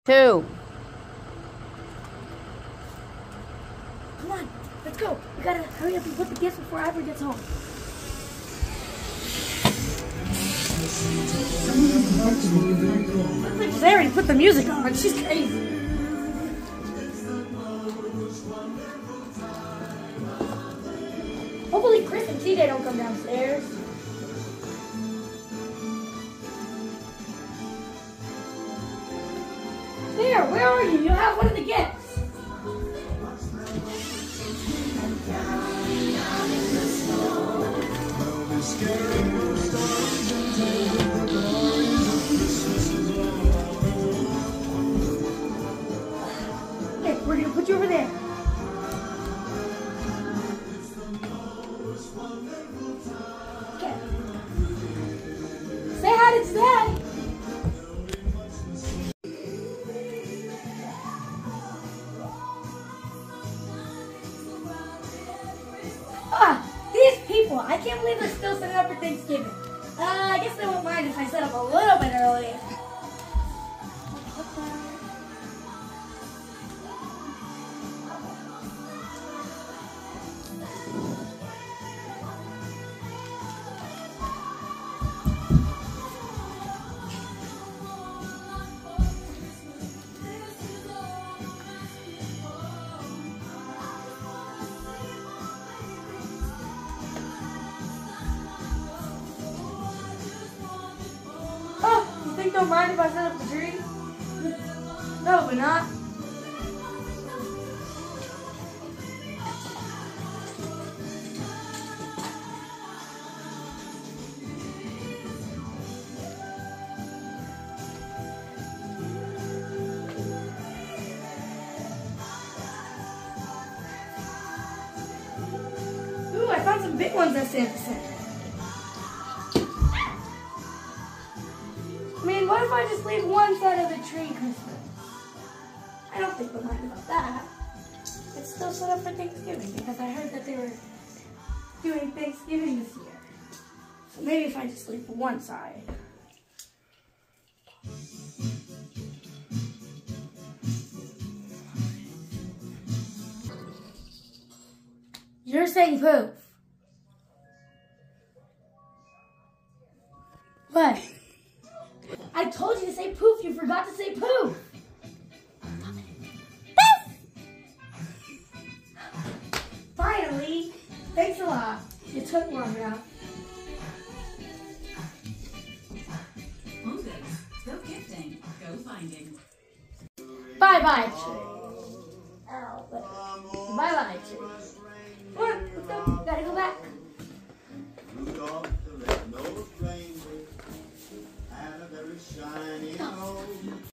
2. Come on, let's go. We gotta hurry up and put the gifts before Ivor gets home. Looks like they already put the music on. She's crazy. Hopefully Chris and TJ don't come downstairs. There, where are you? You have one of the gifts. Okay, we're gonna put you over there. Okay. Say hi to Dad. These people, I can't believe they're still setting up for Thanksgiving. I guess they won't mind if I set up a little bit early. You think they'll mind if I set up the tree? Probably not. Ooh, I found some big ones that Santa sent. What if I just leave one side of the tree Christmas? I don't think they'll mind about that. It's still set up for Thanksgiving because I heard that they were doing Thanksgiving this year. So maybe if I just leave one side. You're saying poof. What? I told you to say poof, you forgot to say poof. Poof! Finally, thanks a lot. You took long enough. Moving, go gifting, go finding. Bye-bye, tree. Oh, bye-bye, tree. Come on, let's go. Gotta go back. Rudolph the red-nosed reindeer had a very shiny nose.